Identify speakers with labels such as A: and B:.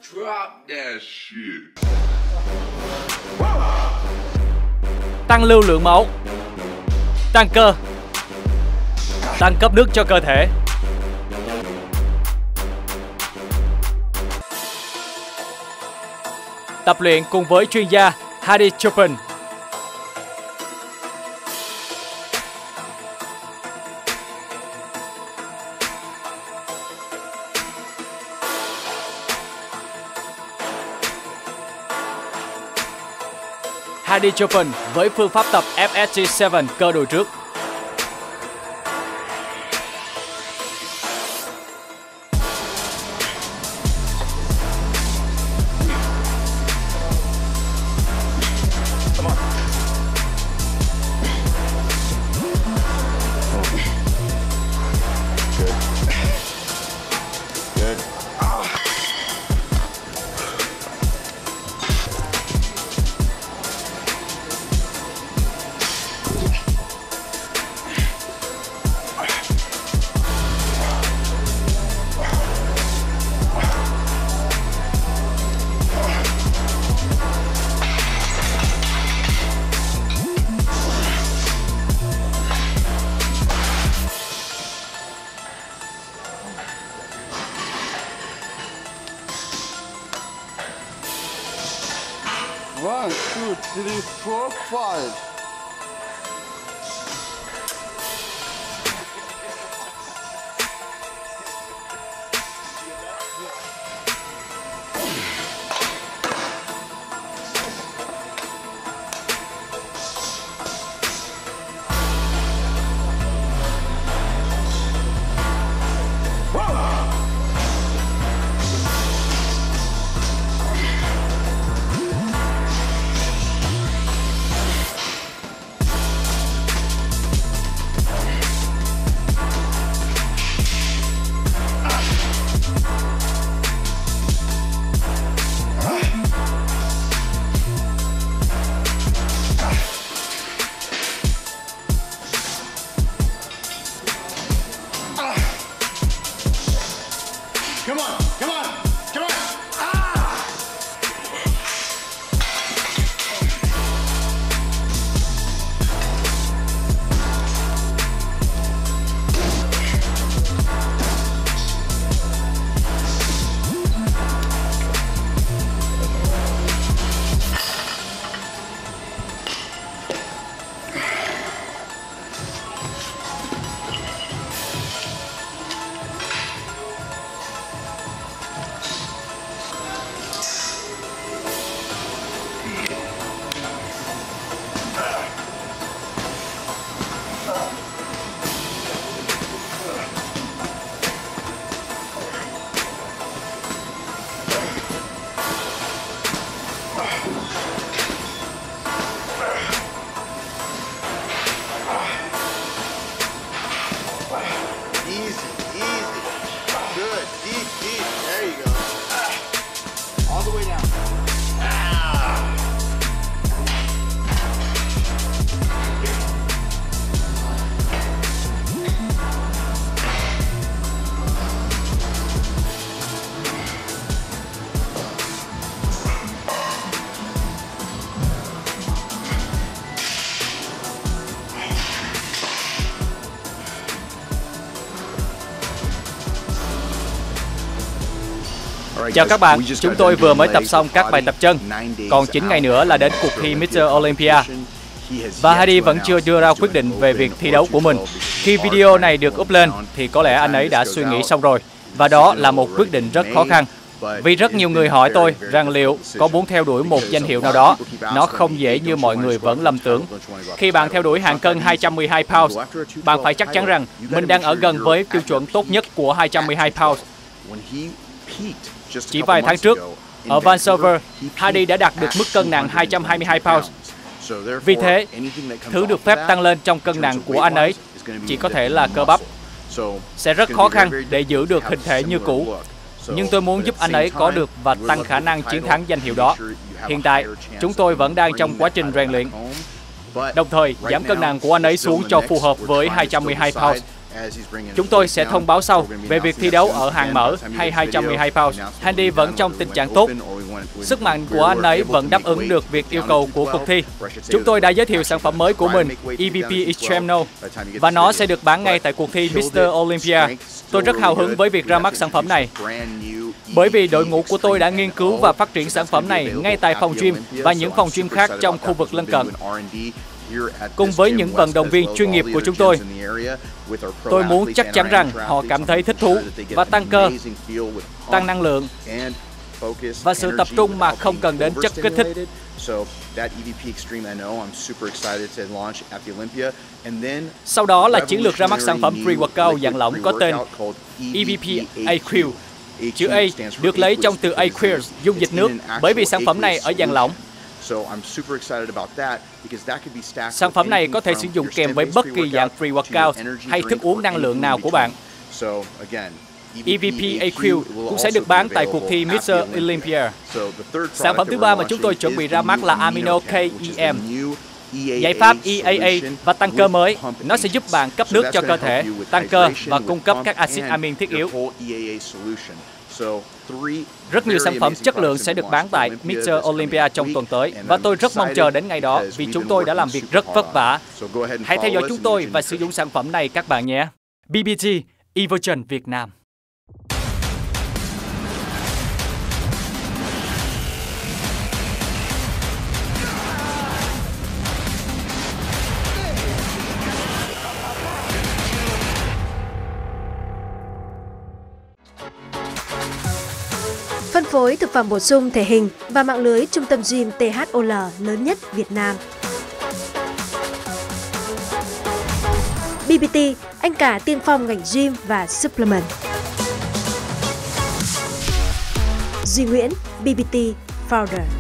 A: Tăng lưu lượng máu, tăng cơ, tăng cấp nước cho cơ thể. Tập luyện cùng với chuyên gia Hadi Chopin. Hadi Chopin với phương pháp tập FSG7 cơ đùi trước.
B: One, two, three, four, five. Come on, come on, come on! Ah!
A: Chào các bạn, chúng tôi vừa mới tập xong các bài tập chân. Còn 9 ngày nữa là đến cuộc thi Mr. Olympia. Và Hadi vẫn chưa đưa ra quyết định về việc thi đấu của mình. Khi video này được up lên thì có lẽ anh ấy đã suy nghĩ xong rồi. Và đó là một quyết định rất khó khăn. Vì rất nhiều người hỏi tôi rằng liệu có muốn theo đuổi một danh hiệu nào đó. Nó không dễ như mọi người vẫn lầm tưởng. Khi bạn theo đuổi hạng cân 212 pounds, bạn phải chắc chắn rằng mình đang ở gần với tiêu chuẩn tốt nhất của 212 pounds. Chỉ vài tháng trước, ở Vancouver, Hadi đã đạt được mức cân nặng 222 pounds. Vì thế, thứ được phép tăng lên trong cân nặng của anh ấy chỉ có thể là cơ bắp. Sẽ rất khó khăn để giữ được hình thể như cũ. Nhưng tôi muốn giúp anh ấy có được và tăng khả năng chiến thắng danh hiệu đó. Hiện tại, chúng tôi vẫn đang trong quá trình rèn luyện. Đồng thời, giảm cân nặng của anh ấy xuống cho phù hợp với 212 pounds. Chúng tôi sẽ thông báo sau về việc thi đấu ở hạng mở hay 212 pounds. Andy vẫn trong tình trạng tốt. Sức mạnh của anh ấy vẫn đáp ứng được việc yêu cầu của cuộc thi. Chúng tôi đã giới thiệu sản phẩm mới của mình, EVP Extreme No, và nó sẽ được bán ngay tại cuộc thi Mr. Olympia. Tôi rất hào hứng với việc ra mắt sản phẩm này, bởi vì đội ngũ của tôi đã nghiên cứu và phát triển sản phẩm này ngay tại phòng gym và những phòng gym khác trong khu vực lân cận. Cùng với những vận động viên chuyên nghiệp của chúng tôi muốn chắc chắn rằng họ cảm thấy thích thú và tăng cơ, tăng năng lượng và sự tập trung mà không cần đến chất kích thích. Sau đó là chiến lược ra mắt sản phẩm pre-workout dạng lỏng có tên EVP AQ. Chữ A được lấy trong từ aqueous, dung dịch nước, bởi vì sản phẩm này ở dạng lỏng. Sản phẩm này có thể sử dụng kèm với bất kỳ dạng pre-workout hay thức uống năng lượng nào của bạn. EVP AQ cũng sẽ được bán tại cuộc thi Mr. Olympia. Sản phẩm thứ ba mà chúng tôi chuẩn bị ra mắt là Amino KEM, giải pháp EAA và tăng cơ mới. Nó sẽ giúp bạn cấp nước cho cơ thể, tăng cơ và cung cấp các axit amin thiết yếu. Rất nhiều sản phẩm chất lượng sẽ được bán tại Mr. Olympia trong tuần tới và tôi rất mong chờ đến ngày đó vì chúng tôi đã làm việc rất vất vả. Hãy theo dõi chúng tôi và sử dụng sản phẩm này các bạn nhé. BBG Evolution Việt Nam.
C: Phân phối thực phẩm bổ sung thể hình và mạng lưới trung tâm gym THOL lớn nhất Việt Nam. BBT, anh cả tiên phong ngành gym và supplement. Duy Nguyễn, BBT Founder.